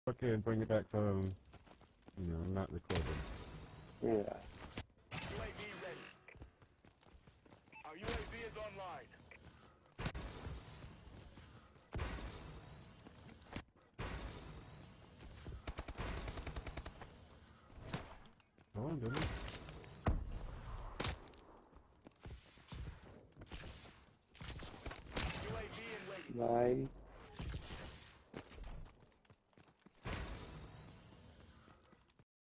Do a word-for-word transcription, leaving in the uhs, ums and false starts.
Okay, and bring it back home. You know, not recording. Yeah. U A V ready. Our U A V is online. Oh, goodness. U A V in waiting. Nine.